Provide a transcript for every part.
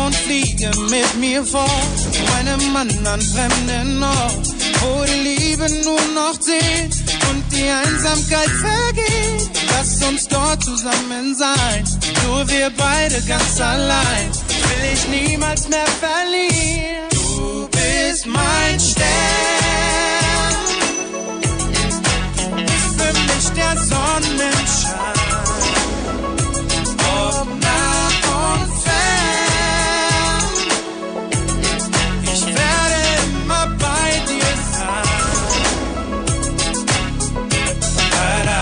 und fliege mit mir fort zu einem anderen fremden Ort, wo die Liebe nur noch zählt und die Einsamkeit vergeht. Lass uns dort zusammen sein, nur wir beide ganz allein, will ich niemals mehr verlieren. Du bist mein Stern, für mich der Sonnenschein, ob nah und fern, ich werde immer bei dir sein. Da-da,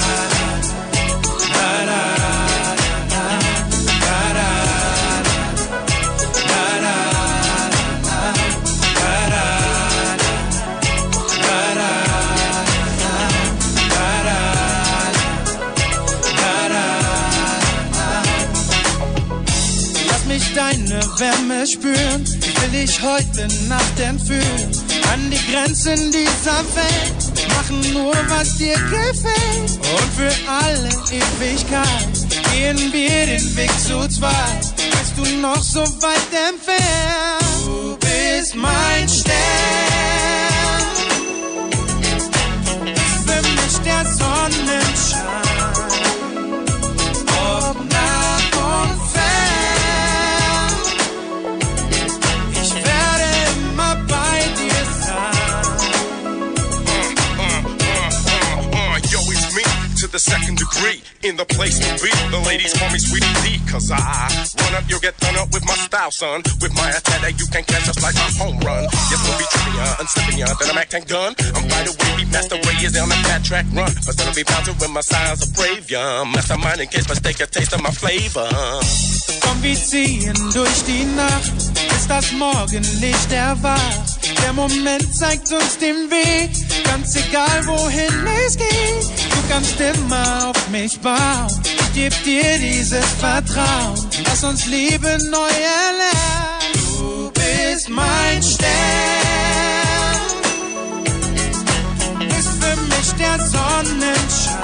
da-da, da-da, da-da, deine Wärme spüren, ich will dich heute Nacht entführen, an die Grenzen dieser Welt, machen nur was dir gefällt, und für alle Ewigkeit gehen wir den Weg zu zweit, bist du noch so weit entfernt. Du bist mein Stern, für mich der Sonnenschein, ob nah und fern. The second degree, in the place to be. The ladies call me Sweetie D, cause I run up, you'll get done up with my style, son. With my attack, you can't catch us like a home run. Yes, we'll be tripping ya, unslipping ya, then I'm acting gun. I'm by the way, beat master way is on the fat track run. But still be bouncing with my signs of brave, young. Mastermind in case mistake a taste of my flavor. Komm, wir ziehen durch die Nacht, bis das Morgenlicht erwacht. Der Moment zeigt uns den Weg, ganz egal wohin es geht. Du kannst immer auf mich bauen, ich geb dir dieses Vertrauen. Lass uns Liebe neu erlernen. Du bist mein Stern, bist für mich der Sonnenschein,